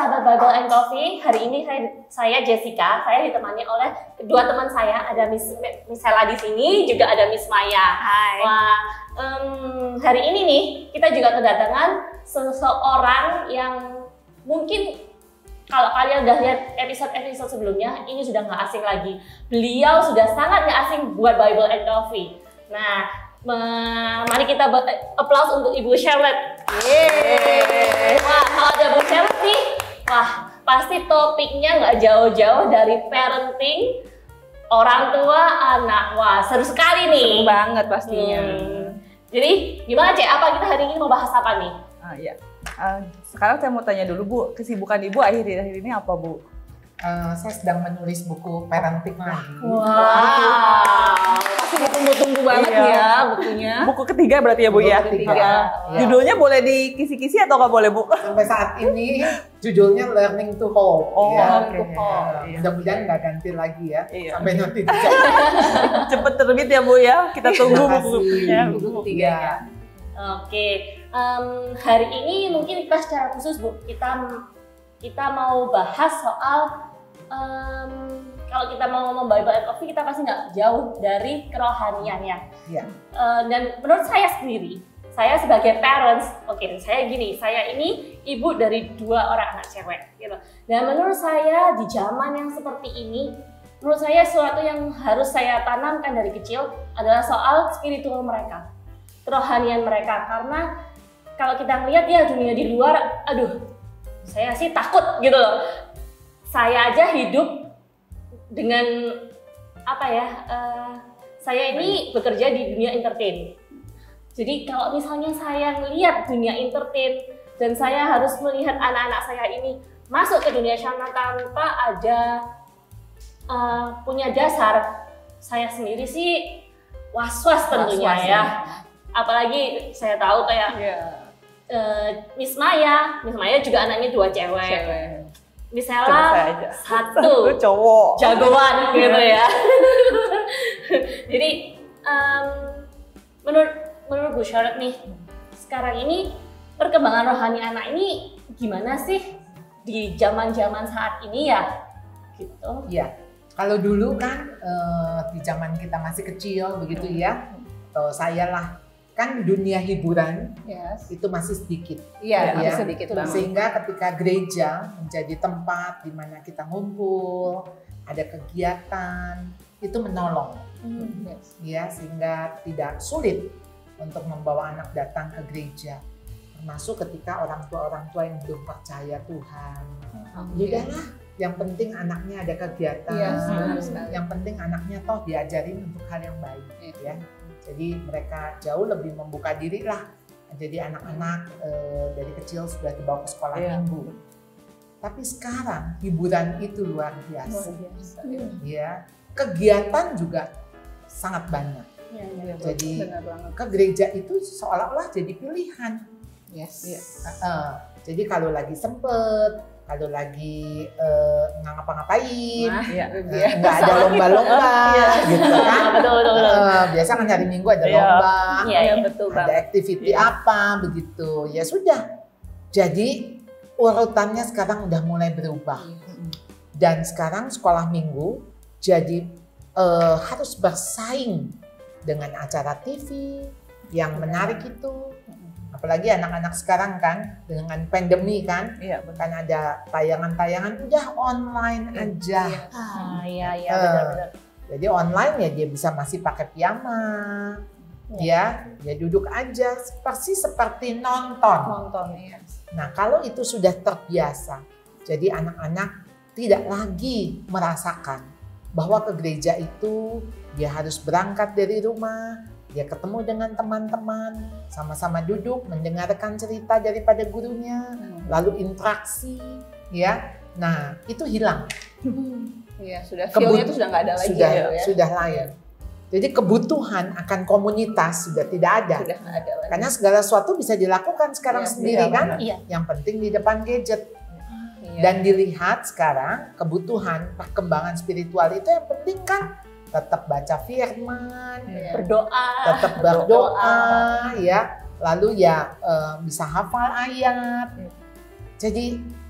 sahabat Bible and Coffee, hari ini saya Jessica, saya ditemani oleh kedua teman saya, ada Miss Sela di sini, juga ada Miss Maya. Hai. Wah, hari ini nih kita juga kedatangan seseorang yang mungkin kalau kalian udah lihat episode-episode sebelumnya, ini sudah nggak asing lagi. Beliau sudah sangat nggak asing buat Bible and Coffee. Nah, mari kita applause untuk Ibu Charlotte. Yeay. Wah, kalau ada Bu Charlotte nih, wah pasti topiknya nggak jauh-jauh dari parenting orang tua anak. Wah, seru sekali nih. Seru banget pastinya. Jadi gimana Cek? Apa kita hari ini mau bahas apa nih? Iya. Sekarang saya mau tanya dulu Bu, kesibukan Ibu akhir-akhir ini apa Bu? Saya sedang menulis buku parenting lagi. Wow. Pasti ditunggu-tunggu banget ya bukunya. Buku ketiga berarti ya Bu ya? Ketiga. Ya. Judulnya boleh dikisi-kisi atau nggak boleh Bu? Sampai saat ini judulnya Learning to Hope. Oh, ya. Learning to Hope. Mudah-mudahan nggak ganti lagi ya. Iya. Sampai nanti. Cepet terbit ya Bu ya, kita tunggu bukunya. Buku ketiganya. Oke, hari ini mungkin kita secara khusus Bu, kita mau bahas soal kalau kita mau ngomong Bible and Coffee, kita pasti nggak jauh dari kerohanian ya. Iya. Dan menurut saya sendiri, saya sebagai parents, saya ini ibu dari 2 orang anak cewek, gitu. Dan menurut saya di zaman yang seperti ini, menurut saya sesuatu yang harus saya tanamkan dari kecil adalah soal spiritual mereka, kerohanian mereka. Karena kalau kita ngelihat ya dunia di luar, aduh, saya sih takut gitu loh. Saya aja hidup dengan saya ini bekerja di dunia entertain. Jadi kalau misalnya saya ngelihat dunia entertain dan saya harus melihat anak-anak saya ini masuk ke dunia sana tanpa ada punya dasar, saya sendiri sih was-was tentunya ya. Apalagi saya tahu kayak Miss Maya juga anaknya 2 cewek. Miss Sela 1 cowok jagoan gitu ya. Jadi menurut Bu Charlotte nih, sekarang ini perkembangan rohani anak ini gimana sih di zaman-zaman saat ini ya? Gitu. Iya. Kalau dulu kan di zaman kita masih kecil begitu ya, saya lah kan dunia hiburan itu masih sedikit. Iya, ya. sedikit banget. Sehingga ketika gereja menjadi tempat di mana kita ngumpul, ada kegiatan, itu menolong. Ya, sehingga tidak sulit untuk membawa anak datang ke gereja. Termasuk ketika orang tua yang belum percaya Tuhan. Udahlah, yang penting anaknya ada kegiatan. Yang penting anaknya toh diajarin untuk hal yang baik. Ya. Jadi mereka jauh lebih membuka diri lah. Jadi anak-anak dari kecil sudah dibawa ke sekolah minggu. Tapi sekarang hiburan itu luar biasa. Ya, kegiatan juga sangat banyak. Jadi ke gereja itu seolah-olah jadi pilihan. Jadi kalau lagi sempet, kalau lagi nggak ngapa-ngapain, nggak ada lomba-lomba, gitu kan? Betul. Biasa kan hari Minggu ada lomba, ada activity Iya. apa, begitu. Ya sudah. Jadi urutannya sekarang udah mulai berubah. Dan sekarang sekolah minggu jadi harus bersaing dengan acara TV yang menarik itu. Apalagi anak-anak sekarang kan dengan pandemi kan, kan ada tayangan-tayangan udah online aja. Iya, benar-benar. Jadi online ya dia bisa masih pakai piyama, ya duduk aja persis seperti nonton. Nah kalau itu sudah terbiasa, jadi anak-anak tidak lagi merasakan bahwa ke gereja itu dia harus berangkat dari rumah. Dia ketemu dengan teman-teman, sama-sama duduk, mendengarkan cerita daripada gurunya, lalu interaksi, ya. Nah, itu hilang. Iya, feel-nya itu sudah nggak ada lagi Sudah lain. Jadi kebutuhan akan komunitas sudah tidak ada. Sudah nggak ada lagi. Karena segala sesuatu bisa dilakukan sekarang sendiri kan. Iya. Yang penting di depan gadget. Dan dilihat sekarang kebutuhan perkembangan spiritual itu yang penting kan tetap baca firman, tetap berdoa, ya, lalu ya bisa hafal ayat. Jadi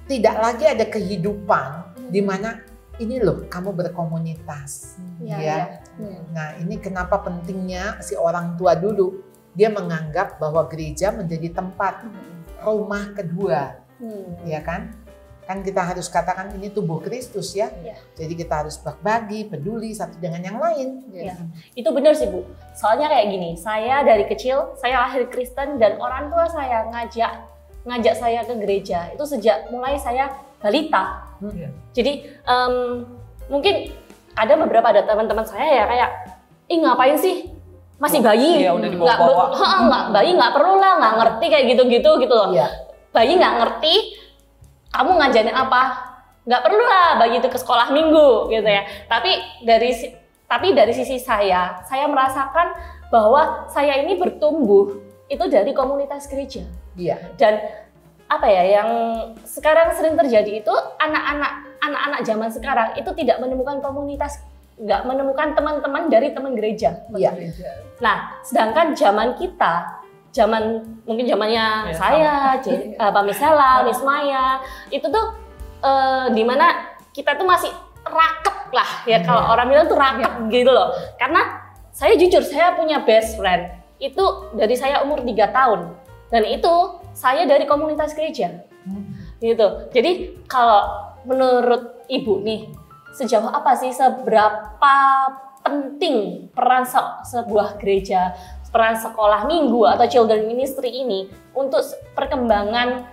tidak lagi ada kehidupan di mana ini loh kamu berkomunitas. Ya. Nah, ini kenapa pentingnya si orang tua dulu dia menganggap bahwa gereja menjadi tempat rumah kedua. Ya kan? Kan kita harus katakan ini tubuh Kristus ya. Jadi kita harus berbagi, peduli satu dengan yang lain. Itu benar sih Bu. Soalnya kayak gini, saya dari kecil, saya lahir Kristen dan orang tua saya ngajak saya ke gereja. Itu sejak mulai saya balita. Jadi mungkin ada beberapa teman-teman saya ya kayak, ngapain sih? Masih bayi, udah dibawa-bawa. bayi nggak perlu lah, nggak ngerti kayak gitu loh. Bayi nggak ngerti, kamu ngajarin apa? Nggak perlu lah bayi itu ke sekolah minggu gitu ya. Tapi dari sisi saya merasakan bahwa saya ini bertumbuh itu dari komunitas gereja. Dan apa ya yang sekarang sering terjadi itu anak-anak zaman sekarang itu tidak menemukan komunitas, nggak menemukan teman-teman dari teman gereja. Nah, sedangkan zaman kita, mungkin zamannya saya, Pak Misela, Miss Maya, itu tuh dimana kita tuh masih raket lah ya, kalau orang bilang tuh raket gitu loh. Karena saya jujur, saya punya best friend itu dari saya umur 3 tahun dan itu saya dari komunitas gereja gitu. Jadi kalau menurut Ibu nih, sejauh apa sih, seberapa penting peran sebuah gereja, peran sekolah minggu atau children ministry ini untuk perkembangan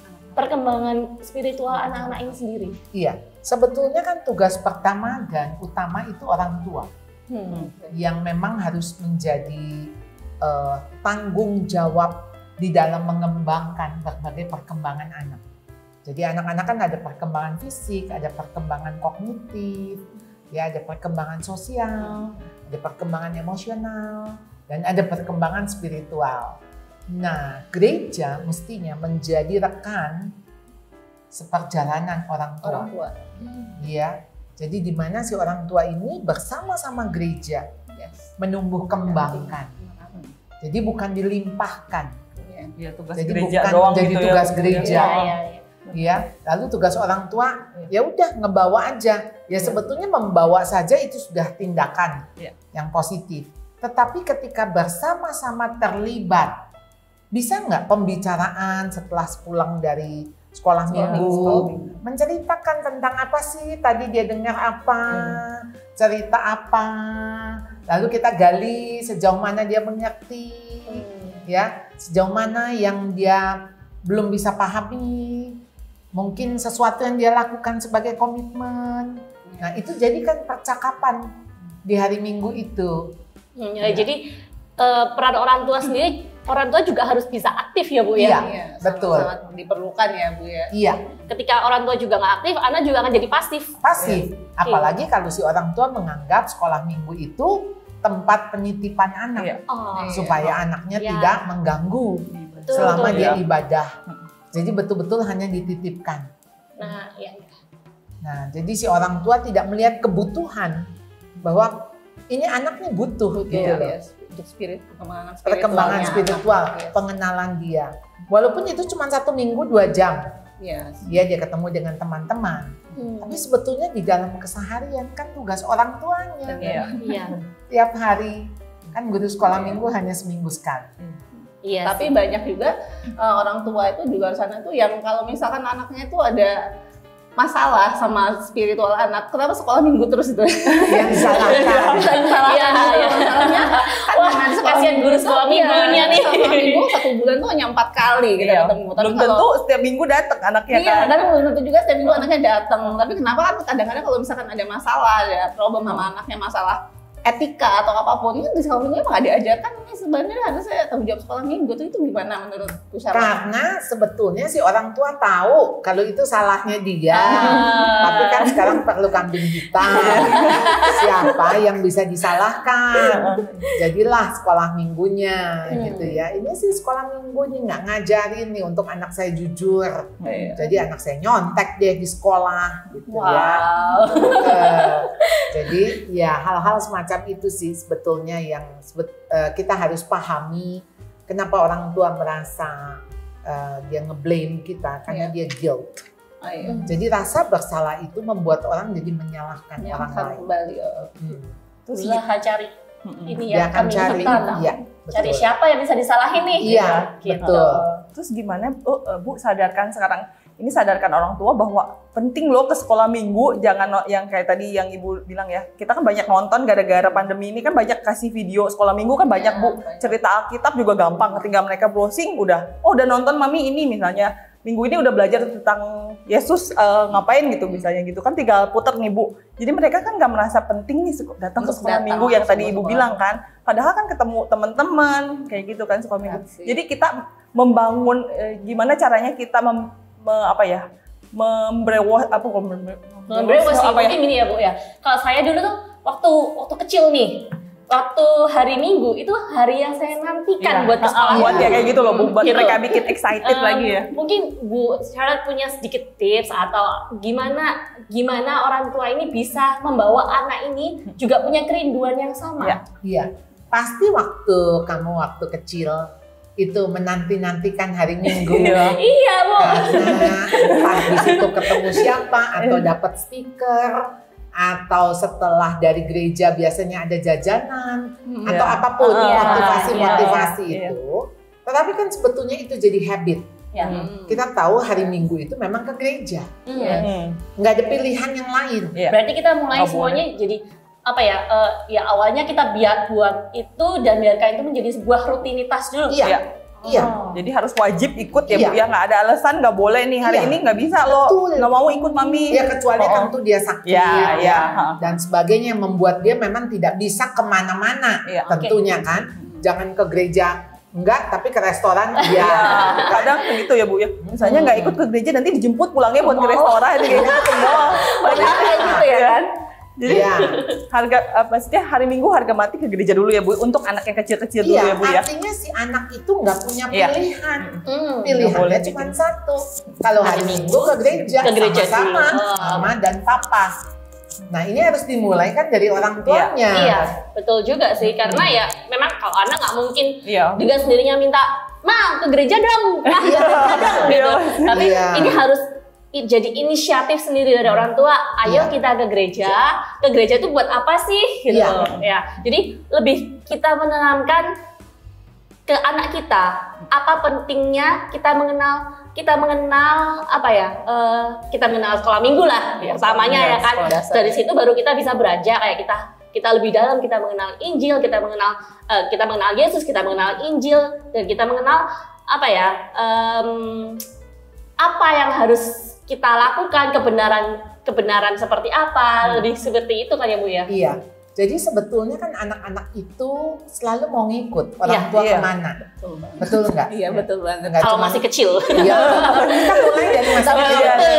spiritual anak-anak ini sendiri? Iya, sebetulnya kan tugas pertama dan utama itu orang tua yang memang harus menjadi tanggung jawab di dalam mengembangkan berbagai perkembangan anak. Jadi anak-anak kan ada perkembangan fisik, ada perkembangan kognitif, ya ada perkembangan sosial, ada perkembangan emosional, dan ada perkembangan spiritual. Nah, gereja mestinya menjadi rekan seperjalanan orang tua. Ya, jadi di mana si orang tua ini bersama-sama gereja menumbuh kembangkan. Jadi bukan dilimpahkan. Tugas jadi gereja bukan doang jadi gitu tugas ya, gereja. Ya, lalu tugas orang tua ya udah ngebawa aja. Ya sebetulnya membawa saja itu sudah tindakan yang positif. Tetapi ketika bersama-sama terlibat, bisa nggak pembicaraan setelah pulang dari sekolah minggu, menceritakan tentang apa sih tadi dia dengar apa, cerita apa, lalu kita gali sejauh mana dia mengerti, ya sejauh mana yang dia belum bisa pahami, mungkin sesuatu yang dia lakukan sebagai komitmen. Nah itu jadikan percakapan di hari Minggu itu. Jadi peran orang tua sendiri, orang tua juga harus bisa aktif ya Bu ya? Iya, betul. Sangat diperlukan ya Bu ya? Iya. Ketika orang tua juga nggak aktif, anak juga akan jadi pasif. Pasif, apalagi kalau si orang tua menganggap sekolah minggu itu tempat penitipan anak. Supaya anaknya tidak mengganggu selama dia ibadah. Jadi betul-betul hanya dititipkan. Nah, jadi si orang tua tidak melihat kebutuhan bahwa ini anaknya butuh gitu loh. Untuk Perkembangan spiritual, pengenalan dia. Walaupun itu cuma 1 minggu 2 jam. Dia ketemu dengan teman-teman. Tapi sebetulnya di dalam keseharian kan tugas orang tuanya. Tiap hari kan guru sekolah minggu hanya seminggu sekali. Tapi banyak juga orang tua itu di luar sana tuh yang kalau misalkan anaknya itu ada masalah sama spiritual anak, kenapa sekolah minggu terus itu? Yang disalahkan. Masalahnya wah, kasihan guru sekolah minggunya nih. Sekolah minggu 1 bulan tuh hanya 4 kali kita ketemu. Belum tentu setiap minggu datang anaknya kan. Kan belum tentu juga setiap minggu anaknya datang. Tapi kenapa kan kadang-kadang kalau misalkan ada masalah, ada problem sama anaknya, masalah etika atau apapun, itu di sekolah minggu emang diajarkan ini sebenarnya harusnya tanggung jawab sekolah minggu itu gimana menurut Bu Syara? Karena sebetulnya si orang tua tahu kalau itu salahnya dia, tapi kan sekarang perlu kambing hitam. Siapa yang bisa disalahkan? Jadilah sekolah minggunya gitu ya. Ini sih sekolah minggu nih nggak ngajarin nih untuk anak saya jujur. Jadi anak saya nyontek deh di sekolah gitu ya. Jadi ya hal-hal semacam itu sih sebetulnya yang kita harus pahami kenapa orang tua merasa dia ngeblame kita karena dia guilt. Oh, iya. Jadi rasa bersalah itu membuat orang jadi menyalahkan Yang orang akan lain. kembali. Terus cari ini Dia ya, akan kambing cari, hitam. iya, Cari betul. siapa yang bisa disalahin nih? Iya, Gitu. betul. Terus gimana Bu sadarkan sekarang ini sadarkan orang tua bahwa penting loh ke sekolah minggu, jangan yang kayak tadi yang Ibu bilang ya. Kita kan banyak nonton gara-gara pandemi ini kan banyak kasih video sekolah minggu kan banyak Bu. banyak. Cerita Alkitab juga gampang ketika mereka browsing udah nonton Mami ini misalnya. Minggu ini udah belajar tentang Yesus ngapain gitu misalnya gitu kan tinggal puter nih Bu. Jadi mereka kan nggak merasa penting nih datang ke Untuk sekolah datang minggu yang tadi ke Ibu sekolah. bilang kan. Padahal kan ketemu teman-teman kayak gitu kan sekolah minggu. Asik. Jadi kita membangun gimana caranya kita Membrewasi apa ya? mungkin gini ya Bu ya. Kalau saya dulu tuh waktu kecil nih, waktu hari Minggu itu hari yang saya nantikan Iya. buat ke sekolah. Buat ya kayak gitu loh Bu, buat Gitu. mereka bikin excited lagi ya. Mungkin Bu Charlotte punya sedikit tips atau gimana orang tua ini bisa membawa anak ini juga punya kerinduan yang sama. Iya. Iya, pasti waktu kecil itu menanti-nantikan hari Minggu. Iya. Iya Bu. Karena pas di situ ketemu siapa atau dapat stiker atau setelah dari gereja biasanya ada jajanan atau Iya. apapun Iya, motivasi iya. itu. Tetapi kan sebetulnya itu jadi habit. Ya. Kita tahu hari Minggu itu memang ke gereja, Hmm. nggak ada pilihan yang lain. Iya. Berarti kita mulai Nggak semuanya jadi apa ya? Ya awalnya kita buat itu dan biarkan itu menjadi sebuah rutinitas dulu. Iya, Iya. iya. Jadi harus wajib ikut ya Iya. Bu ya, nggak ada alasan nggak boleh nih hari Iya. ini nggak bisa loh, Betul. nggak mau ikut Mami. Ya kecuali Oh. tentu dia sakit Ya, ya. dan sebagainya yang membuat dia memang tidak bisa kemana-mana. Iya. Tentunya kan, jangan ke gereja enggak, tapi ke restoran Ya, ya. kadang begitu ya Bu ya. Misalnya nggak ikut ke gereja nanti dijemput pulangnya buat ke restoran kayak gitu ke mall. Banyak kayak gitu ya kan? Jadi Iya. maksudnya hari Minggu harga mati ke gereja dulu ya Bu untuk anak yang kecil-kecil dulu Iya, ya Bu ya. artinya si anak itu nggak punya Iya. pilihan. Hmm. Pilihannya boleh cuma bikin. satu. Kalau hari Minggu ke gereja, Ke gereja sama-sama, dulu. Oh. mama dan papa. Nah ini harus dimulai kan dari orang tuanya. Iya, betul juga sih. Karena ya memang kalau anak nggak mungkin Iya. dengan sendirinya minta, "Ma, ke gereja dong." Nah, ke gereja dong gitu. Tapi Iya. ini harus jadi inisiatif sendiri dari orang tua. Ayo Iya. kita ke gereja. Ke gereja itu buat apa sih? Gitu. Iya. Ya. Jadi lebih kita menanamkan ke anak kita apa pentingnya kita mengenal apa ya? Kita mengenal sekolah minggu lah Iya, pertamanya sekolah ya kan. sekolah dasar. Dari situ baru kita bisa beranjak kayak kita lebih dalam, kita mengenal Injil, kita mengenal Yesus, kita mengenal Injil, dan kita mengenal apa ya? Apa yang harus kita lakukan, kebenaran seperti apa, lebih seperti itu kan ya Bu ya? Iya. Jadi sebetulnya kan anak-anak itu selalu mau ngikut orang Iya, tua iya. kemana. Betul banget. Betul nggak? Iya betul banget. Nggak Kalau cuma- masih kecil. Iya, kita mulai dari masa kecil.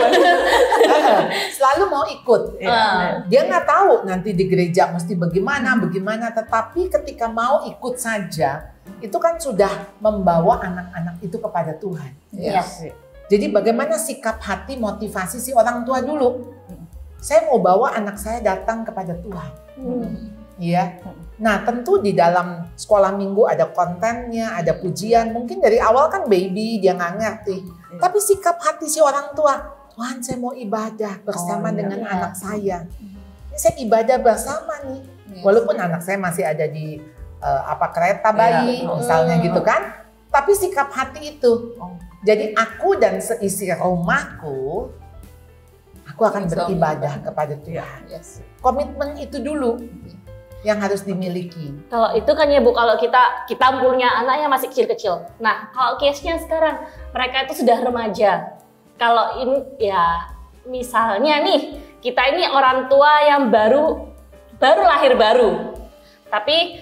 Selalu mau ikut. Iya. Dia nggak tahu nanti di gereja mesti bagaimana, tetapi ketika mau ikut saja, itu kan sudah membawa anak-anak itu kepada Tuhan. Iya. Jadi bagaimana sikap hati, motivasi si orang tua dulu? Saya mau bawa anak saya datang kepada Tuhan. Iya. Nah, tentu di dalam sekolah minggu ada kontennya, ada pujian. Mungkin dari awal kan baby dia nggak ngerti. Tapi sikap hati si orang tua, Tuhan saya mau ibadah bersama iya. dengan anak saya. Ini saya ibadah bersama nih. Walaupun anak saya masih ada di kereta bayi, Iya. misalnya gitu kan. Tapi sikap hati itu. Oh. Jadi aku dan seisi rumahku, aku akan beribadah kepada Tuhan. Yes. Komitmen itu dulu yang harus dimiliki. Kalau itu kan ya Bu, kalau kita punya anak yang masih kecil-kecil. Nah, kalau case-nya sekarang mereka itu sudah remaja. Kalau ini ya misalnya nih, kita ini orang tua yang baru lahir baru. Tapi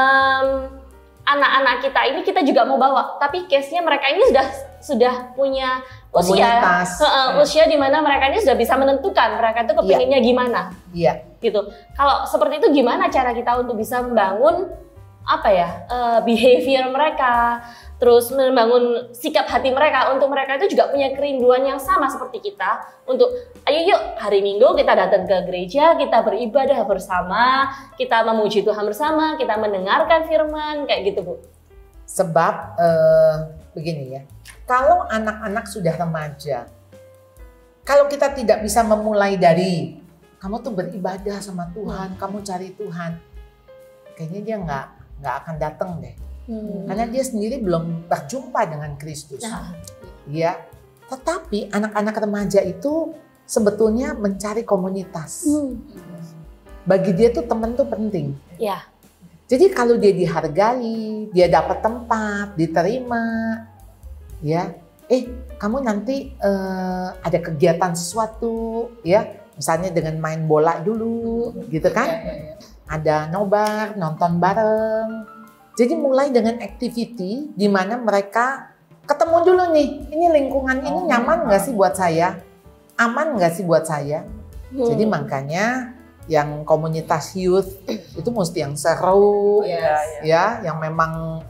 anak-anak kita ini kita juga mau bawa. Tapi case-nya mereka ini sudah punya usia, Komunitas. usia di mana mereka ini sudah bisa menentukan mereka itu kepinginnya gimana. Iya. Gitu. Kalau seperti itu gimana cara kita untuk bisa membangun apa ya behavior mereka, terus membangun sikap hati mereka untuk mereka itu juga punya kerinduan yang sama seperti kita untuk ayo yuk hari Minggu kita datang ke gereja, kita beribadah bersama, kita memuji Tuhan bersama, kita mendengarkan firman kayak gitu Bu. Sebab begini ya, kalau anak-anak sudah remaja, kalau kita tidak bisa memulai dari kamu tuh beribadah sama Tuhan, kamu cari Tuhan, kayaknya dia nggak akan datang deh. Karena dia sendiri belum berjumpa dengan Kristus. Ya, tetapi anak-anak remaja itu sebetulnya mencari komunitas. Bagi dia tuh teman tuh penting. Ya. Jadi kalau dia dihargai, dia dapat tempat, diterima, ya, kamu nanti ada kegiatan sesuatu, ya, misalnya dengan main bola dulu, gitu kan? Ada nobar, nonton bareng. Jadi mulai dengan activity di mana mereka ketemu dulu nih, ini lingkungan ini nyaman nggak sih buat saya, aman nggak sih buat saya. Jadi makanya yang komunitas youth itu mesti yang seru, ya, yang memang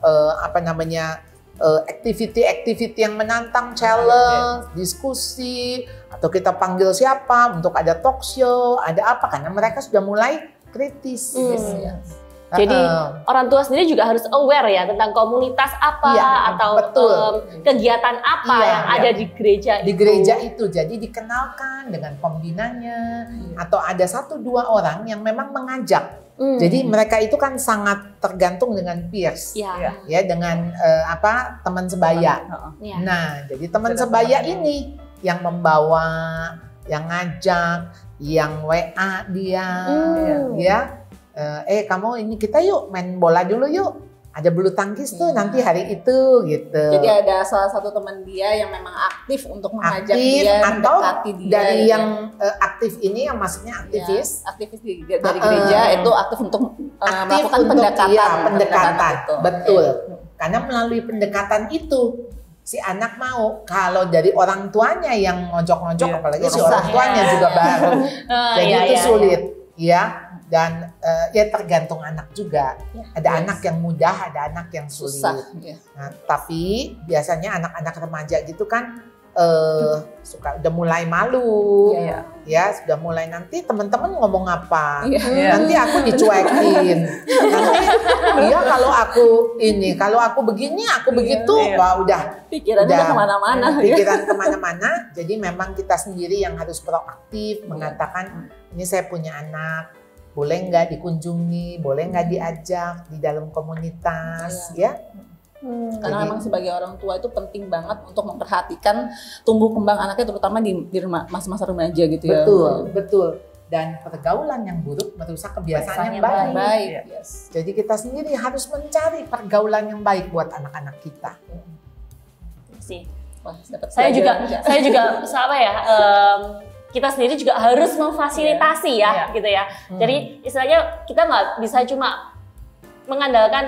activity yang menantang, challenge, diskusi, atau kita panggil siapa untuk ada talk show, ada apa, karena mereka sudah mulai kritis. Jadi orang tua sendiri juga harus aware ya tentang komunitas apa atau kegiatan apa yang ada di gereja itu. Di gereja itu, jadi dikenalkan dengan pembinanya atau ada 1-2 orang yang memang mengajak. Jadi mereka itu kan sangat tergantung dengan peers, ya dengan teman sebaya. Nah, jadi teman sebaya ini yang membawa, yang ngajak, yang WA dia, ya. Kamu ini kita yuk main bola dulu yuk. Ada bulu tangkis tuh nanti hari itu gitu. Jadi ada salah satu teman dia yang memang aktif untuk mengajak dia, atau mendekati dia. Dari yang aktif ini yang maksudnya aktivis. Aktivis dari gereja itu aktif untuk melakukan pendekatan. Iya, pendekatan. Betul. Karena melalui pendekatan itu si anak mau. Kalau dari orang tuanya yang ngojok-ngojok, apalagi si orang tuanya juga baru. Jadi itu sulit, ya. Dan ya tergantung anak juga. Ada anak yang mudah, ada anak yang sulit. Nah, tapi biasanya anak-anak remaja gitu kan suka udah mulai malu, ya sudah mulai nanti teman-teman ngomong apa, nanti aku dicuekin, nanti kalau aku begini, aku begitu, wah udah pikirannya kemana-mana. Pikiran kemana-mana. Jadi memang kita sendiri yang harus proaktif mengatakan ini saya punya anak. Boleh nggak dikunjungi, boleh nggak diajak di dalam komunitas, ya? Karena memang sebagai orang tua itu penting banget untuk memperhatikan tumbuh kembang anaknya, terutama di masa-masa remaja gitu ya. Betul. Dan pergaulan yang buruk merusak kebiasaan yang baik. Jadi kita sendiri harus mencari pergaulan yang baik buat anak-anak kita. Wah, saya juga apa ya? Kita sendiri juga harus memfasilitasi gitu ya. Jadi istilahnya kita nggak bisa cuma mengandalkan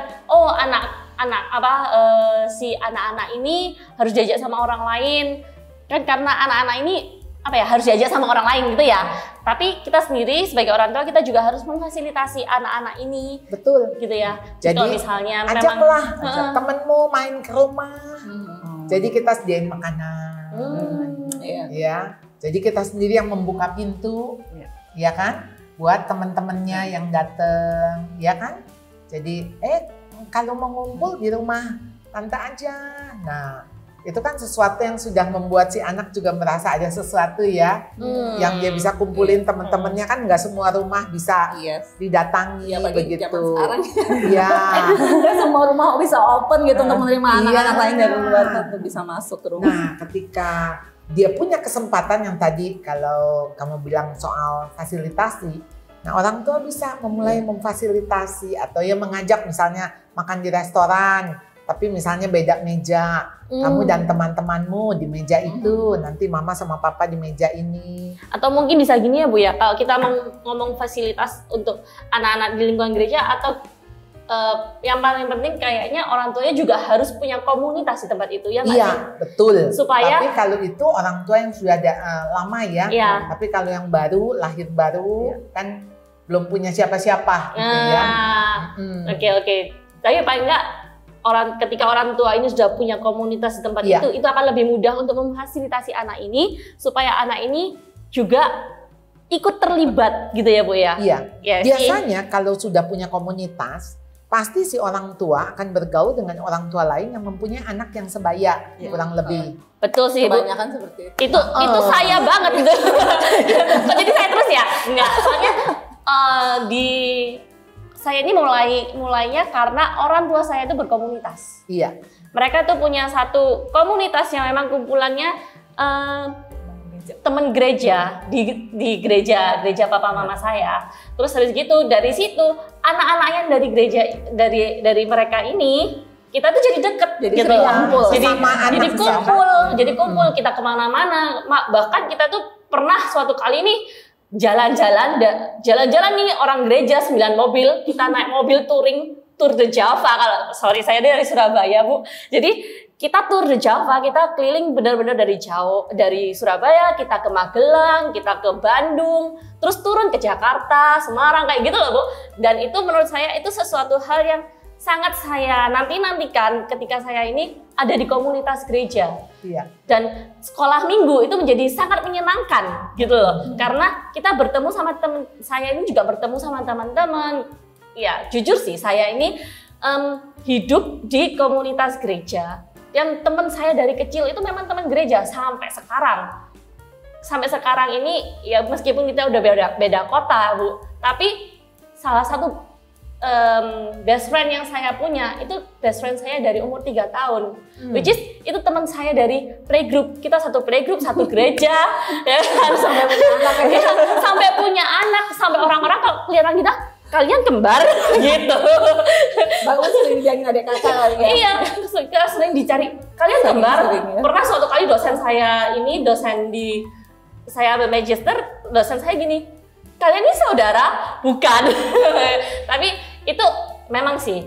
si anak-anak ini harus diajak sama orang lain kan, karena anak-anak ini harus diajak sama orang lain gitu ya. Tapi kita sendiri sebagai orang tua kita juga harus memfasilitasi anak-anak ini. Betul. Gitu ya. Jadi kalau misalnya ajaklah temenmu main ke rumah. Jadi kita sediain makanan. Ya. Jadi kita sendiri yang membuka pintu, ya kan, buat teman-temannya yang datang, ya kan. Jadi, kalau mau ngumpul di rumah tante aja. Nah, itu kan sesuatu yang sudah membuat si anak juga merasa ada sesuatu ya, yang dia bisa kumpulin teman-temannya, kan nggak semua rumah bisa didatangi begitu. Iya. Nggak semua rumah bisa open gitu untuk menerima anak-anak lain dari luar untuk bisa masuk ke rumah. Nah, ketika dia punya kesempatan yang tadi kalau kamu bilang soal fasilitasi, nah orang tua bisa memulai memfasilitasi atau ya mengajak misalnya makan di restoran, tapi misalnya beda meja, kamu dan teman-temanmu di meja itu, nanti mama sama papa di meja ini. Atau mungkin bisa gini ya Bu ya, kalau kita ngomong fasilitas untuk anak-anak di lingkungan gereja, atau yang paling penting kayaknya orang tuanya juga harus punya komunitas di tempat itu ya. Iya, betul. Supaya, tapi kalau itu orang tua yang sudah ada lama ya. Tapi kalau yang baru, lahir baru kan belum punya siapa-siapa gitu ya. Oke. Tapi paling enggak ketika orang tua ini sudah punya komunitas di tempat itu akan lebih mudah untuk memfasilitasi anak ini supaya anak ini juga ikut terlibat gitu ya Bu ya. Iya. Biasanya kalau sudah punya komunitas, pasti si orang tua akan bergaul dengan orang tua lain yang mempunyai anak yang sebaya, kurang lebih. Betul sih, Bu. Kebanyakan seperti itu. Itu saya banget gitu. Kok jadi saya terus ya? Enggak, soalnya saya ini mulainya karena orang tua saya itu berkomunitas. Iya. Mereka tuh punya satu komunitas yang memang kumpulannya teman gereja di gereja papa mama saya. Terus habis gitu dari situ anak-anaknya dari gereja dari mereka ini kita tuh jadi deket, Jadi gitu. sering kumpul. Jadi kumpul kita kemana-mana. Bahkan kita tuh pernah suatu kali nih jalan-jalan nih orang gereja 9 mobil, kita naik mobil touring Tour de Java. Saya dari Surabaya, Bu. Jadi kita tour de Java, kita keliling benar-benar dari jauh, dari Surabaya kita ke Magelang, kita ke Bandung, terus turun ke Jakarta, Semarang, kayak gitu loh, Bu. Dan itu menurut saya itu sesuatu hal yang sangat saya nantikan ketika saya ini ada di komunitas gereja. Iya. Dan sekolah minggu itu menjadi sangat menyenangkan gitu loh. Karena kita bertemu sama teman, saya ini juga bertemu sama teman-teman. Ya, jujur sih saya ini hidup di komunitas gereja. Yang teman saya dari kecil itu memang teman gereja sampai sekarang. Sampai sekarang ini ya meskipun kita udah beda kota, Bu, tapi salah satu best friend yang saya punya itu best friend saya dari umur 3 tahun. Which is itu teman saya dari playgroup. Kita satu playgroup, satu gereja, ya kan? Sampai punya anak, sampai orang-orang kalau kelihatan kita kalian kembar gitu. Bagus sering dibilangin adik kakak kali ya. Iya, sering dicari kalian kembar. Pernah suatu kali dosen saya ambil magister, dosen saya gini, kalian ini saudara? Bukan. Tapi itu memang sih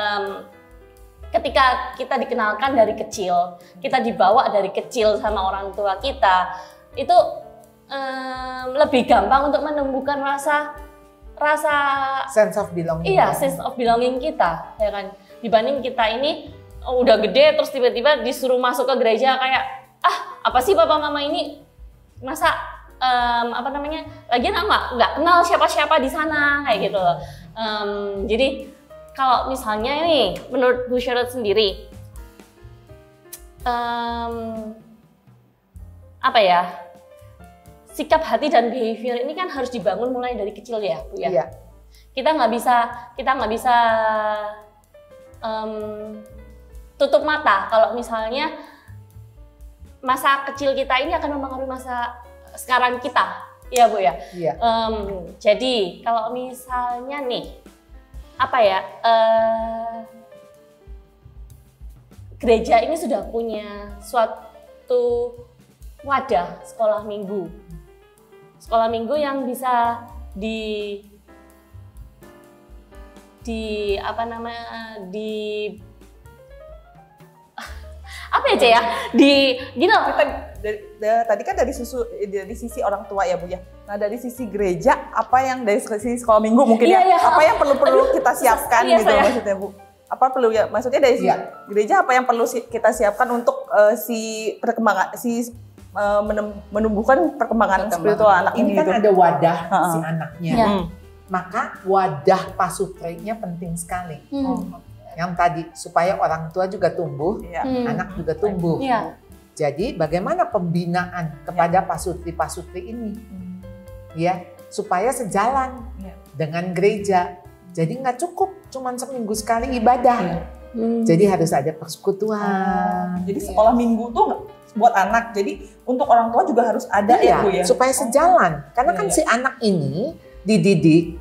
ketika kita dikenalkan dari kecil, kita dibawa dari kecil sama orang tua kita, itu lebih gampang untuk menumbuhkan rasa sense of belonging. Iya, sense of belonging kita, ya kan. Dibanding kita ini udah gede terus tiba-tiba disuruh masuk ke gereja kayak apa sih papa mama ini masa lagian nggak kenal siapa-siapa di sana kayak gitu loh. Jadi kalau misalnya nih menurut Bu Charlotte sendiri sikap hati dan behavior ini kan harus dibangun mulai dari kecil ya, Bu ya. Iya. Kita nggak bisa tutup mata kalau misalnya masa kecil kita ini akan mempengaruhi masa sekarang kita, ya Bu ya. Iya. Jadi kalau misalnya nih gereja ini sudah punya suatu wadah sekolah minggu yang bisa Tadi kan dari sisi orang tua ya, Bu ya. Nah, dari sisi gereja apa yang dari sisi sekolah minggu mungkin apa yang perlu kita siapkan gitu maksudnya, Bu? Apa perlu ya? Maksudnya dari sisi gereja apa yang perlu kita siapkan untuk menumbuhkan perkembangan spiritual anak ini kan gitu. Ada wadah si anaknya. Maka wadah pasutrenya penting sekali. Yang tadi supaya orang tua juga tumbuh, anak juga tumbuh. Jadi bagaimana pembinaan kepada pasutri-pasutri ini, ya supaya sejalan dengan gereja. Jadi nggak cukup cuman seminggu sekali ibadah. Jadi harus ada persekutuan. Jadi sekolah minggu tuh buat anak. Jadi untuk orang tua juga harus ada ya, Bu ya. Supaya sejalan. Karena kan si anak ini dididik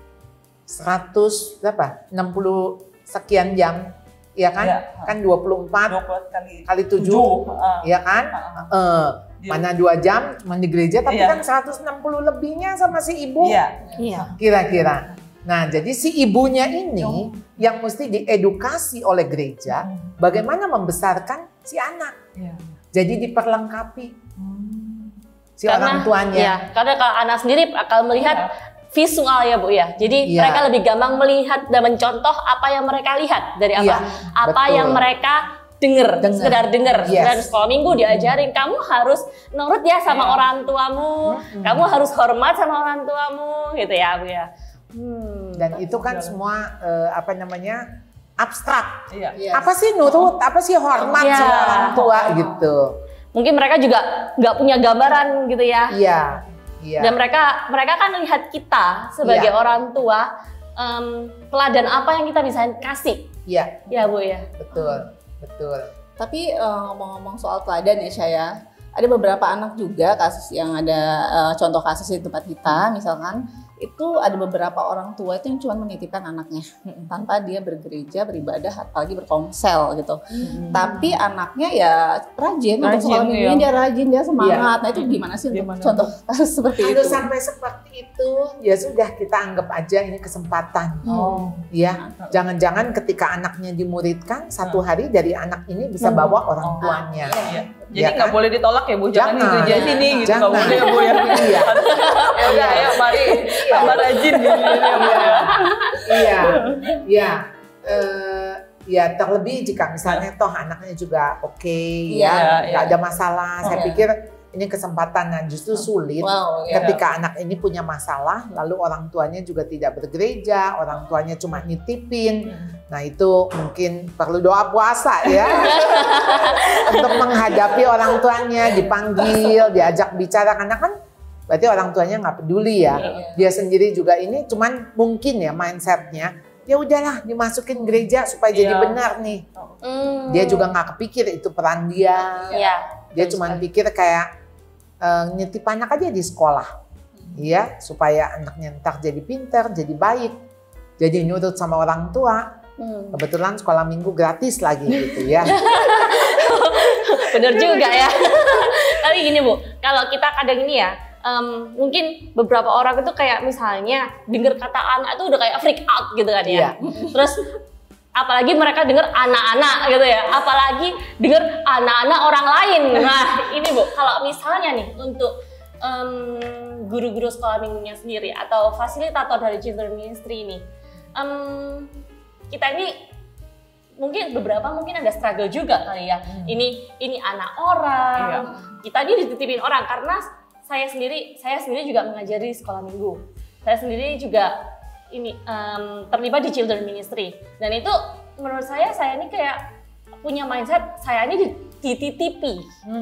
60 sekian jam, ya kan? Kan 24 kali 7, ya kan? Mana 2 jam cuma di gereja, tapi kan 160 lebihnya sama si ibu. Kira-kira. Nah, jadi si ibunya ini yang mesti diedukasi oleh gereja, bagaimana membesarkan si anak. Jadi diperlengkapi si orang tuanya. Karena kalau anak sendiri akan melihat visual ya, Bu ya. Jadi mereka lebih gampang melihat dan mencontoh apa yang mereka lihat dari apa yang mereka sekedar dengar. Dan sekolah minggu diajarin kamu harus nurut ya sama orang tuamu, kamu harus hormat sama orang tuamu gitu ya, Bu ya. Dan itu kan semua apa namanya abstrak. Iya. Yes. Apa sih nurut, apa sih hormat Iya. sama orang tua gitu. Mungkin mereka juga nggak punya gambaran gitu ya. Iya, iya. Dan mereka kan lihat kita sebagai Iya. orang tua, teladan apa yang kita bisa kasih. Iya, Ya Bu ya. betul, betul. Tapi ngomong-ngomong soal teladan ya Syaya, ada beberapa anak juga kasus yang ada contoh kasus di tempat kita misalkan itu ada beberapa orang tua itu yang cuma menitipkan anaknya tanpa dia bergereja, beribadah, apalagi berkomsel gitu. Tapi anaknya ya rajin untuk sekolah minggunya, dia rajin, dia semangat. Nah itu gimana sih untuk contoh kasus seperti Kalau itu? sampai seperti itu, ya sudah kita anggap aja ini kesempatan. Ya, jangan-jangan ketika anaknya dimuridkan, satu hari dari anak ini bisa bawa orang tuanya. Jadi Ya nggak kan? boleh ditolak ya Bu, jangan Jangan. gereja sini gitu, nggak Jangan. boleh ya Bu ya. Iya. Ya udah, ayo mari tambah rajin gitu ya Bu ya. Iya, iya. Ya terlebih jika misalnya toh anaknya juga oke, ya nggak ada masalah. Saya pikir ini kesempatan. Nah justru sulit Wow, ya. ketika anak ini punya masalah, lalu orang tuanya juga tidak bergereja, orang tuanya cuma nitipin. Nah itu mungkin perlu doa puasa ya untuk menghadapi orang tuanya, dipanggil, diajak bicara, karena kan berarti orang tuanya nggak peduli ya. Dia sendiri juga ini cuman mungkin ya mindsetnya, ya udahlah dimasukin gereja supaya jadi benar nih. Dia juga nggak kepikir itu peran dia. Iya. Dia cuma pikir kayak nyetip anak aja di sekolah, ya supaya anaknya ntar jadi pintar, jadi baik, jadi nurut sama orang tua. Kebetulan sekolah minggu gratis lagi gitu ya. Bener juga ya. Tapi gini Bu, kalau kita kadang ini ya, mungkin beberapa orang itu kayak misalnya denger kata anak itu udah kayak freak out gitu kan ya. Terus apalagi mereka denger anak-anak gitu ya, apalagi denger anak-anak orang lain. Nah ini Bu, kalau misalnya nih untuk guru-guru sekolah minggunya sendiri atau fasilitator dari children ministry ini, kita ini mungkin beberapa mungkin ada struggle juga kali ya. Ini anak orang, kita ini dititipin orang karena saya sendiri juga mengajari sekolah minggu. Saya sendiri juga ini terlibat di children ministry, dan itu menurut saya ini kayak punya mindset saya ini dititipi,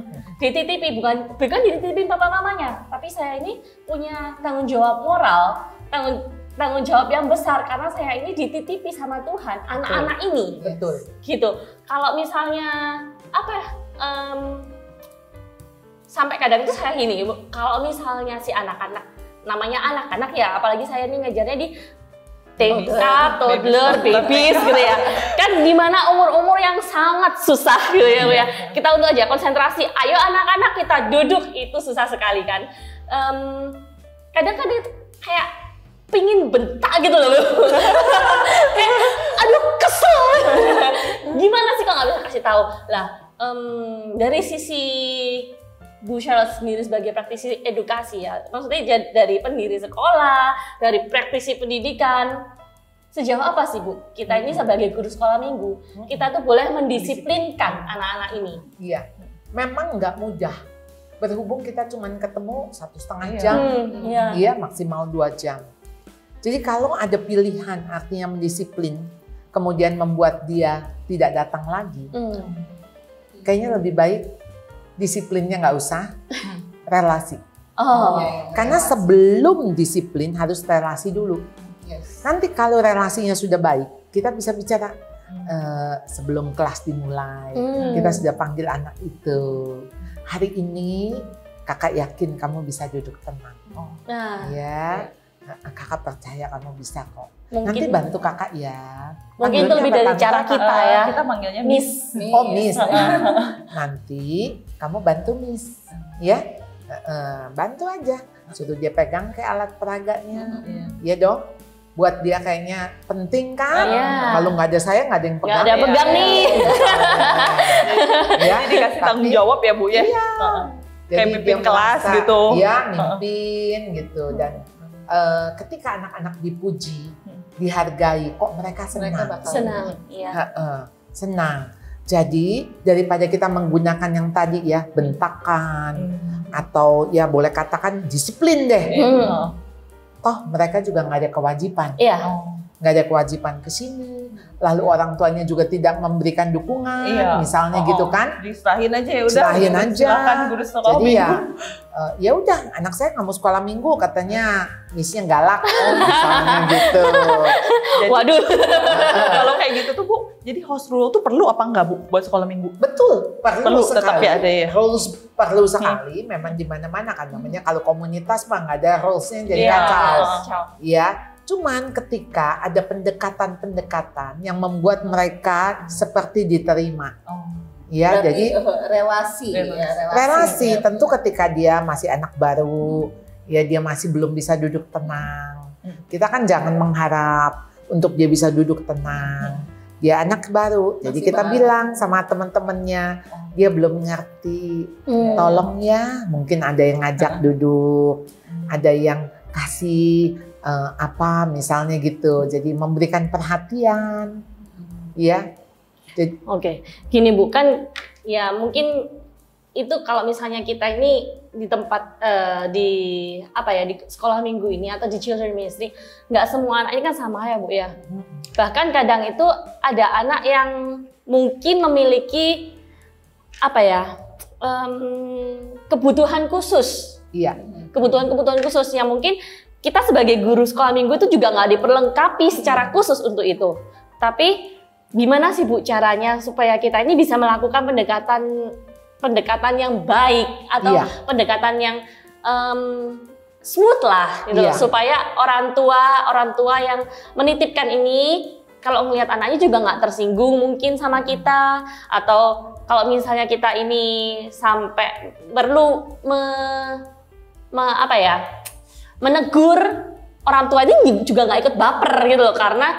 bukan dititipin papa mamanya, tapi saya ini punya tanggung jawab moral, tanggung jawab yang besar karena saya ini dititipi sama Tuhan anak-anak ini. Betul. Gitu. Kalau misalnya apa ya, sampai kadang itu saya gini, kalau misalnya si anak-anak, namanya anak-anak ya, apalagi saya ini ngajarnya di TK, toddler, babies gitu ya. Kan dimana umur-umur yang sangat susah gitu ya Bu ya. Kita untuk aja konsentrasi, ayo anak-anak kita duduk, itu susah sekali kan. Kadang-kadang kayak pingin bentak gitu loh Bu. Kayak aduh kesel. Gimana sih kalau nggak bisa kasih tahu? Lah dari sisi Bu Charlotte sendiri sebagai praktisi edukasi ya, maksudnya dari pendiri sekolah, dari praktisi pendidikan, sejauh apa sih Bu kita ini sebagai guru sekolah minggu, kita tuh boleh mendisiplinkan anak-anak ini? Iya, memang nggak mudah. Berhubung kita cuma ketemu 1,5 jam, iya maksimal 2 jam. Jadi kalau ada pilihan artinya mendisiplin, kemudian membuat dia tidak datang lagi, kayaknya lebih baik disiplinnya nggak usah, relasi. Karena sebelum disiplin harus relasi dulu. Nanti kalau relasinya sudah baik, kita bisa bicara sebelum kelas dimulai. Kita sudah panggil anak itu. Hari ini kakak yakin kamu bisa duduk tenang. Ya, kakak percaya kamu bisa kok. Nanti bantu kakak ya. Mungkin itu lebih dari cara kita ya. Kita manggilnya Miss. Oh Miss. Nanti kamu bantu Miss, ya. Bantu aja. Suruh dia pegang kayak alat peraganya. Ya dong. Buat dia kayaknya penting kan. Kalau nggak ada saya nggak ada yang pegang. Nggak ada yang pegang nih. Ya, Jadi dikasih tanggung jawab ya Bu ya. Iya. Kayak Jadi mimpin dia kelas merasa, gitu. Iya, mimpin gitu. Dan ketika anak-anak dipuji, dihargai, kok mereka senang. Senang, iya. Senang. Jadi daripada kita menggunakan yang tadi ya, bentakan atau ya boleh katakan disiplin deh. toh mereka juga nggak ada kewajiban. Iya. Nggak ada kewajiban ke sini, lalu orang tuanya juga tidak memberikan dukungan, Iya. misalnya gitu kan. Diserahin aja ya udah. Serahin aja. Silakan guru sekolah Jadi minggu. ya udah anak saya nggak mau sekolah minggu, katanya missnya galak, misalnya gitu. Jadi, Waduh. kalau kayak gitu tuh Bu, jadi house rule tuh perlu apa enggak Bu buat sekolah minggu? Betul, perlu sekali. Tetap ya ada ya. Rules perlu sekali, memang di mana-mana kan namanya kalau komunitas mah nggak ada rulesnya jadi Iya. kacau. Kacau. Ya, cuman ketika ada pendekatan-pendekatan yang membuat mereka seperti diterima. Ya, Berarti, jadi relasi. relasi tentu ketika dia masih anak baru, ya dia masih belum bisa duduk tenang. Kita kan jangan mengharap untuk dia bisa duduk tenang. Dia anak baru, jadi Masih kita baru. bilang sama teman-temannya, dia belum ngerti. Tolong ya, mungkin ada yang ngajak duduk, ada yang kasih apa misalnya gitu. Jadi memberikan perhatian, ya. Jadi, Oke, gini Bu, kan ya mungkin itu kalau misalnya kita ini di tempat di apa ya di sekolah minggu ini atau di children ministry, nggak semua anak ini kan sama ya Bu ya. Bahkan kadang itu ada anak yang mungkin memiliki apa ya kebutuhan khusus, iya. kebutuhan khusus yang mungkin kita sebagai guru sekolah minggu itu juga nggak diperlengkapi secara khusus untuk itu. Tapi gimana sih Bu caranya supaya kita ini bisa melakukan pendekatan yang baik atau Iya. pendekatan yang smooth lah gitu Iya. supaya orang tua yang menitipkan ini kalau ngelihat anaknya juga nggak tersinggung mungkin sama kita, atau kalau misalnya kita ini sampai perlu menegur orang tua ini juga nggak ikut baper gitu loh, karena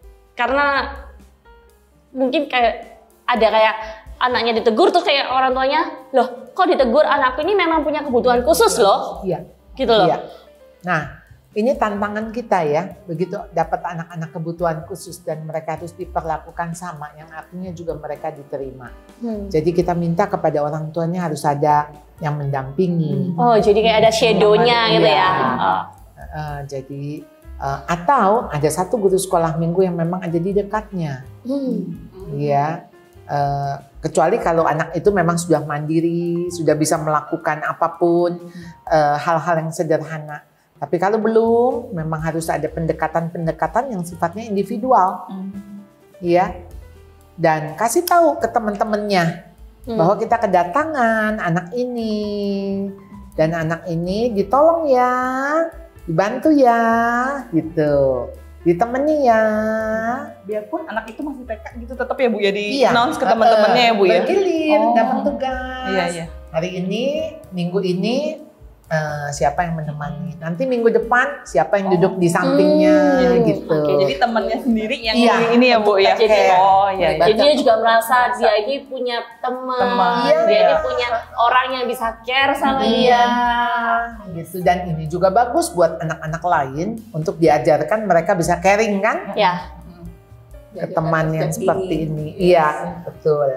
mungkin kayak ada kayak anaknya ditegur terus kayak orang tuanya, loh kok ditegur, anakku ini memang punya kebutuhan khusus loh, Iya. gitu loh. Iya. Nah, ini tantangan kita ya, begitu dapat anak-anak kebutuhan khusus dan mereka harus diperlakukan sama, yang artinya juga mereka diterima. Jadi kita minta kepada orang tuanya harus ada yang mendampingi. Oh jadi kayak ada shadownya gitu Iya. ya. Oh. Jadi atau ada satu guru sekolah minggu yang memang ada di dekatnya, ya. Kecuali kalau anak itu memang sudah mandiri, sudah bisa melakukan apapun, hal-hal yang sederhana. Tapi kalau belum, memang harus ada pendekatan-pendekatan yang sifatnya individual, ya. Dan kasih tahu ke teman-temannya bahwa kita kedatangan anak ini, dan anak ini ditolong ya, dibantu ya, gitu, ditemani ya. Biarpun anak itu masih TK gitu tetap ya Bu ya di Iya. announce ke teman-temannya ya Bu ya. Bergilir, Oh. dapat tugas. Iya iya. Hari ini, minggu ini siapa yang menemani? Nanti minggu depan siapa yang duduk di sampingnya gitu. Oke, Jadi temannya sendiri yang Iya. ini ya Bu ya. Jadi- Oh iya iya. Jadi dia juga merasa dia ini punya teman, Teman, dia iya. ini punya orang yang bisa care sama Iya, dia. gitu. Dan ini juga bagus buat anak-anak lain untuk diajarkan mereka bisa caring kan Ya. ke teman yang seperti ini. Iya, betul.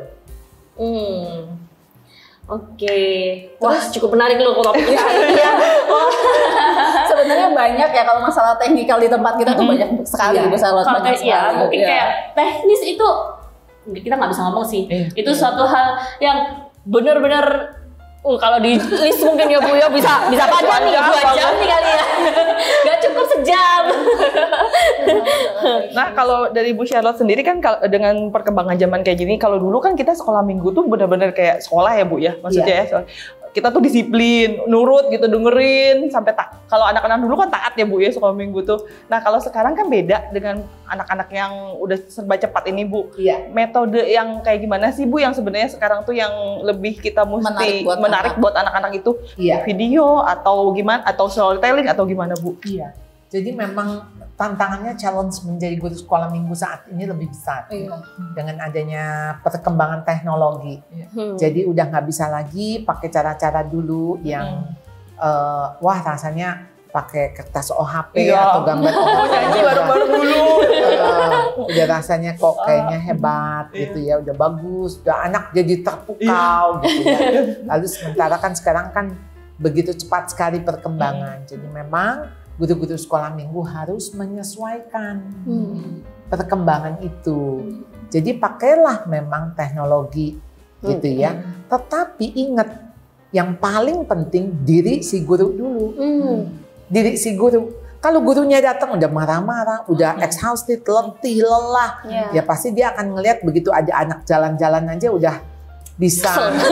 Oke. Wah, cukup menarik loh topiknya. Iya. Sebenarnya banyak ya kalau masalah teknikal di tempat kita tuh banyak sekali Iya. Bu Charlotte, Kalau banyak kayak ya, sekali. mungkin Iya. kayak teknis itu kita nggak bisa ngomong sih. Iya. Itu suatu hal yang benar-benar kalau di list mungkin ya Bu ya bisa panjang nih 2 jam nih kali ya. Gak cukup sejam. Nah kalau dari Bu Charlotte sendiri kan dengan perkembangan zaman kayak gini, kalau dulu kan kita sekolah minggu tuh benar-benar kayak sekolah ya Bu ya, maksudnya ya. Kita tuh disiplin, nurut gitu, dengerin sampai kalau anak-anak dulu kan taat ya Bu ya sekolah minggu tuh. Nah kalau sekarang kan beda dengan anak-anak yang udah serba cepat ini Bu. Iya. Metode yang kayak gimana sih Bu yang sebenarnya sekarang tuh yang lebih kita mesti Menarik buat anak-anak itu? Iya. Video atau gimana, atau storytelling atau gimana Bu? Iya. Jadi memang tantangannya, challenge menjadi guru sekolah minggu saat ini lebih besar Iya. dengan adanya perkembangan teknologi. Hmm. Jadi udah nggak bisa lagi pakai cara-cara dulu yang wah rasanya pakai kertas OHP Iya. atau gambar OHP. Nyanyi bareng-bareng dulu. Udah rasanya kok kayaknya hebat gitu ya, udah bagus, udah anak jadi terpukau gitu ya. Lalu sementara kan sekarang kan begitu cepat sekali perkembangan. Jadi memang guru-guru sekolah minggu harus menyesuaikan perkembangan itu. Jadi pakailah memang teknologi gitu ya. Tetapi ingat, yang paling penting diri si guru dulu. Diri si guru. Kalau gurunya datang udah marah-marah, udah exhausted, letih, lelah, ya pasti dia akan ngelihat begitu ada anak jalan-jalan aja udah bisa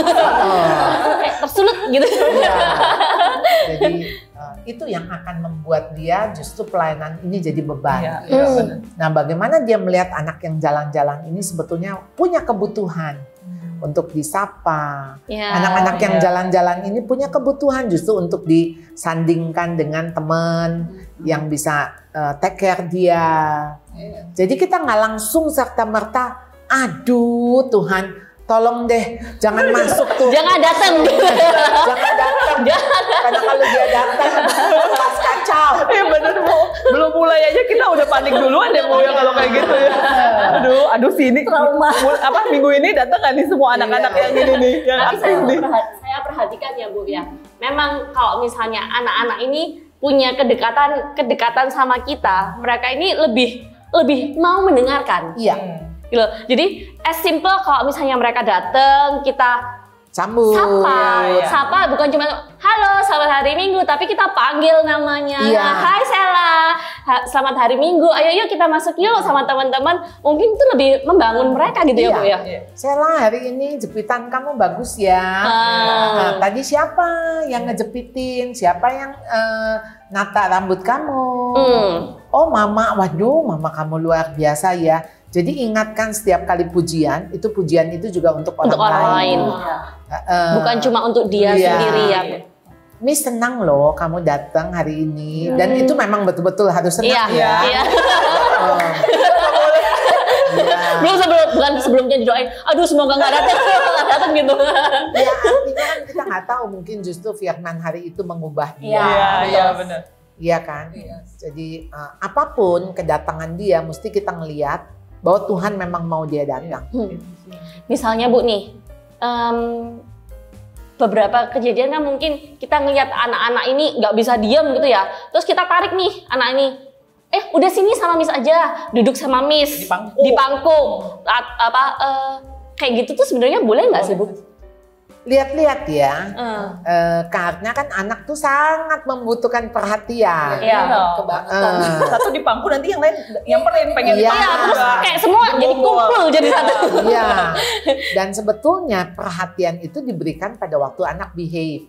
tersulut gitu. Ya. Jadi itu yang akan membuat dia justru pelayanan ini jadi beban. Nah, bagaimana dia melihat anak yang jalan-jalan ini sebetulnya punya kebutuhan untuk disapa. Anak-anak yang jalan-jalan ini punya kebutuhan justru untuk disandingkan dengan teman yang bisa take care dia. Jadi kita nggak langsung serta-merta, aduh Tuhan, tolong deh, jangan masuk tuh. Jangan datang. Jangan datang. Karena kalau dia datang, pas kacau. Iya bener Bu. Belum mulai aja kita udah panik duluan ya Bu ya kalau kayak gitu ya. Aduh sini trauma. Minggu ini datang kan nih semua anak-anak yang ini nih, yang Tapi aktif nih. saya perhatikan ya Bu ya. Memang kalau misalnya anak-anak ini punya kedekatan sama kita, mereka ini lebih mau mendengarkan. Iya. Gitu. Jadi as simple kalau misalnya mereka datang, kita Sambut. sapa bukan cuma halo selamat hari Minggu, tapi kita panggil namanya. Hai Sela, selamat hari Minggu. Ayo yuk kita masuk yuk sama teman-teman. Mungkin itu lebih membangun mereka gitu ya Bu ya. Sela, hari ini jepitan kamu bagus ya. Nah, tadi siapa yang ngejepitin? Siapa yang nata rambut kamu? Oh Mama, waduh Mama kamu luar biasa ya. Jadi ingatkan setiap kali pujian itu juga untuk orang lain. Bukan cuma untuk dia sendiri ya. Miss senang loh kamu datang hari ini, dan itu memang betul-betul harus senang ya. Bukan sebelumnya didoain, aduh semoga nggak datang gitu. Ya artinya kan kita nggak tahu, mungkin justru firman hari itu mengubah dia. Iya benar. Iya kan. Jadi apapun kedatangan dia, mesti kita ngelihat bahwa Tuhan memang mau dia datang. Misalnya Bu nih, beberapa kejadian kan mungkin kita ngelihat anak-anak ini nggak bisa diam gitu ya. Terus kita tarik nih anak ini, udah sini sama Miss aja, duduk sama Miss di pangku. Kayak gitu tuh sebenarnya boleh nggak sih Bu? Lihat-lihat ya, karena kan anak tuh sangat membutuhkan perhatian. Kebangetan. Satu di pangku, nanti yang lain nyamperin pengen terus kayak semua jadi kumpul jadi satu. Iya. Dan sebetulnya perhatian itu diberikan pada waktu anak behave.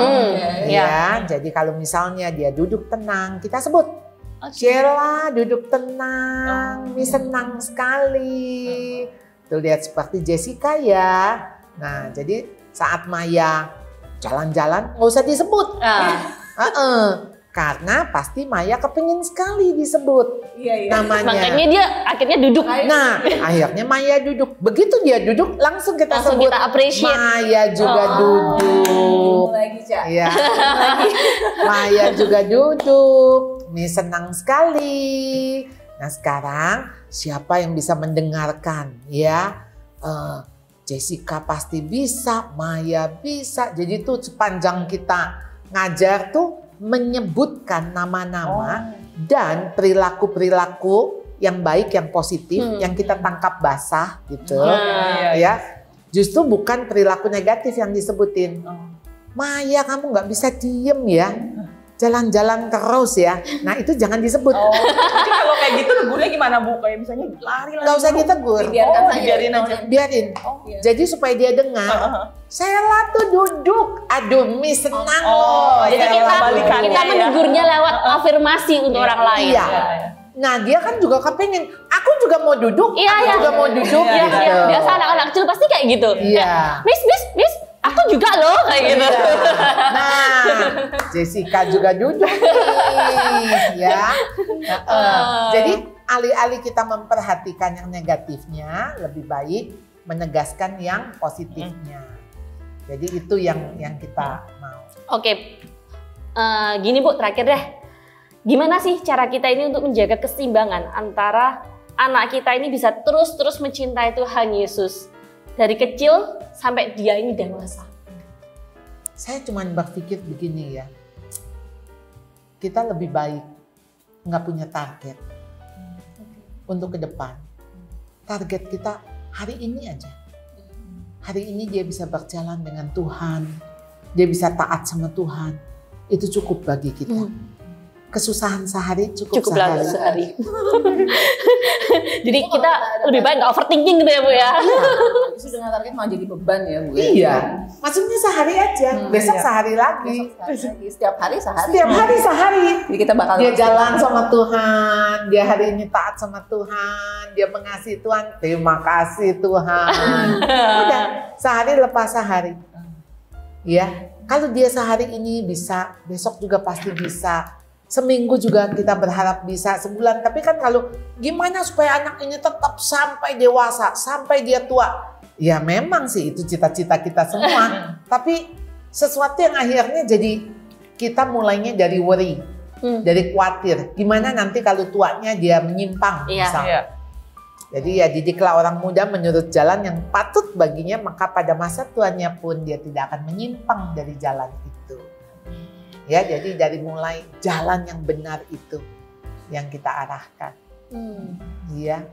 Jadi kalau misalnya dia duduk tenang, kita sebut Sheila duduk tenang, Miss senang sekali. Tuh lihat seperti Jessica ya. Nah, jadi saat Maya jalan-jalan nggak usah disebut, karena pasti Maya kepingin sekali disebut namanya. Makanya dia akhirnya duduk. Nah, akhirnya Maya duduk. Begitu dia duduk, langsung kita sebut. Kita appreciate. Maya juga duduk. Ya. Maya juga duduk. Miss senang sekali. Nah, sekarang siapa yang bisa mendengarkan ya? Jessica pasti bisa, Maya bisa. Jadi tuh sepanjang kita ngajar tuh menyebutkan nama-nama dan perilaku-perilaku yang baik, yang positif, yang kita tangkap basah gitu. Ya, justru bukan perilaku negatif yang disebutin. Maya kamu nggak bisa diem ya. Jalan-jalan terus ya. Nah itu jangan disebut. Jadi kalau kayak gitu gurunya gimana Bu? Kayak misalnya lari. Nggak usah ditegur. Biarin. Jadi supaya dia dengar. Sheila tuh duduk. Aduh Miss senang loh. Jadi kita menegurnya lewat afirmasi untuk orang lain. Iya. Nah dia kan juga kepengen, aku juga mau duduk, aku juga mau duduk. Gitu. Biasa anak-anak kecil pasti kayak gitu. Iya. Miss, aku juga loh kayak gitu. Nah, Jessica juga duduk nih, ya. Jadi alih-alih kita memperhatikan yang negatifnya, lebih baik menegaskan yang positifnya. Jadi itu yang kita mau. Oke, gini Bu, terakhir deh. Gimana sih cara kita ini untuk menjaga keseimbangan antara anak kita ini bisa terus mencintai Tuhan Yesus dari kecil sampai dia ini dewasa? Saya cuma berpikir begini ya, kita lebih baik nggak punya target untuk ke depan. Target kita hari ini aja. Hari ini dia bisa berjalan dengan Tuhan, dia bisa taat sama Tuhan. Itu cukup bagi kita. Kesusahan sehari cukup sehari. Jadi kita lebih baik nggak overthinking gitu ya Bu ya. Itu dengan target mau jadi beban ya Bu. Iya, maksudnya sehari aja, besok sehari lagi. Setiap hari sehari. Setiap hari sehari. Jadi kita bakal Dia jalan sama Tuhan, dia hari ini taat sama Tuhan, dia mengasihi Tuhan, terima kasih Tuhan. Udah, sehari lepas sehari. Ya, kalau dia sehari ini bisa, besok juga pasti bisa. Seminggu juga kita berharap bisa, sebulan. Tapi kan kalau gimana supaya anak ini tetap sampai dewasa, sampai dia tua. Ya memang sih itu cita-cita kita semua. Tapi sesuatu yang akhirnya jadi kita mulainya dari worry, dari khawatir. Gimana nanti kalau tuanya dia menyimpang misalnya. Jadi ya didiklah orang muda menurut jalan yang patut baginya, maka pada masa tuanya pun dia tidak akan menyimpang dari jalan itu. Ya, jadi dari mulai jalan yang benar itu yang kita arahkan. Ya.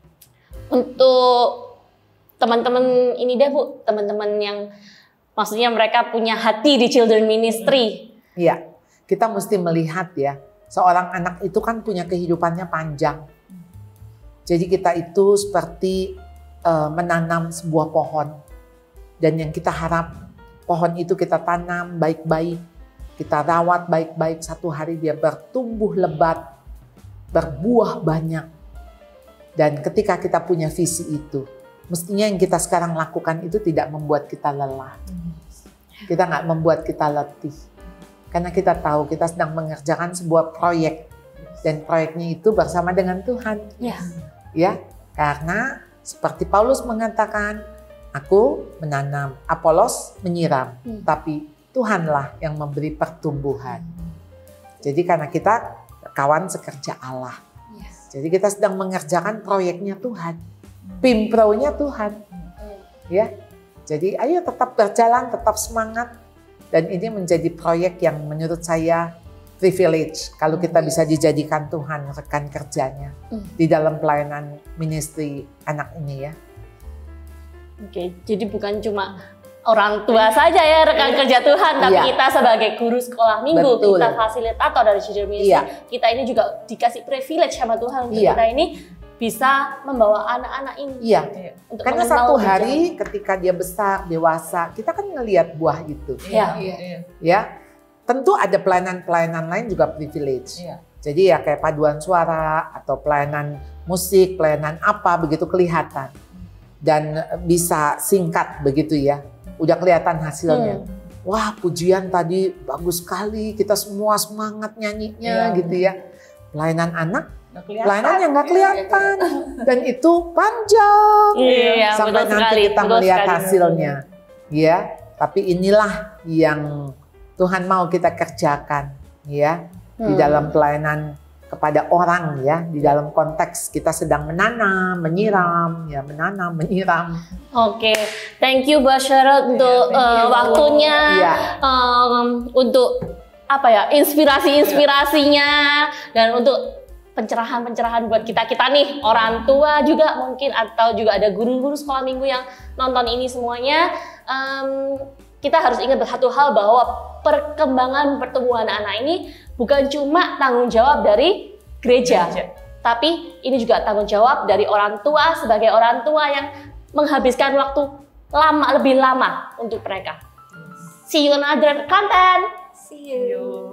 Untuk teman-teman ini deh Bu, teman-teman yang maksudnya mereka punya hati di children ministry. Iya, kita mesti melihat ya, seorang anak itu kan punya kehidupannya panjang. Jadi kita itu seperti menanam sebuah pohon. Dan yang kita harap pohon itu kita tanam baik-baik. Kita rawat baik-baik, satu hari dia bertumbuh lebat, berbuah banyak. Dan ketika kita punya visi itu, mestinya yang kita sekarang lakukan itu tidak membuat kita lelah. Kita nggak membuat kita letih. Karena kita tahu kita sedang mengerjakan sebuah proyek. Dan proyeknya itu bersama dengan Tuhan. Ya, karena seperti Paulus mengatakan, aku menanam, Apolos menyiram, tapi Tuhanlah yang memberi pertumbuhan. Jadi karena kita kawan sekerja Allah. Jadi kita sedang mengerjakan proyeknya Tuhan. Pimpronya Tuhan. Ya. Jadi ayo tetap berjalan, tetap semangat. Dan ini menjadi proyek yang menurut saya privilege. Kalau kita bisa dijadikan Tuhan rekan kerjanya. Di dalam pelayanan ministry anak ini ya. Oke, jadi bukan cuma orang tua saja ya rekan kerja Tuhan, tapi kita sebagai guru sekolah minggu, kita fasilitator dari children ministry, kita ini juga dikasih privilege sama Tuhan untuk kita ini bisa membawa anak-anak ini. Untuk karena satu hari ketika dia besar, dewasa, kita kan ngelihat buah itu. Ya, tentu ada pelayanan-pelayanan lain juga privilege. Jadi ya kayak paduan suara atau pelayanan musik, pelayanan apa begitu kelihatan. Dan bisa singkat begitu ya. Udah kelihatan hasilnya. Wah, pujian tadi bagus sekali, kita semua semangat nyanyinya gitu ya. Pelayanan anak, pelayanan yang nggak kelihatan. Dan itu panjang. Sampai nanti kita melihat hasilnya. Ya, tapi inilah yang Tuhan mau kita kerjakan ya. Di dalam pelayanan kepada orang ya, di dalam konteks kita sedang menanam, menyiram, ya menanam, menyiram. Oke, thank you Bu Cheryl untuk waktunya, untuk apa ya, inspirasinya dan untuk pencerahan buat kita nih, orang tua juga mungkin, atau juga ada guru-guru sekolah minggu yang nonton ini semuanya. Kita harus ingat satu hal, bahwa perkembangan pertumbuhan anak ini bukan cuma tanggung jawab dari gereja, tapi ini juga tanggung jawab dari orang tua sebagai orang tua yang menghabiskan waktu lebih lama untuk mereka. See you in another content. See you.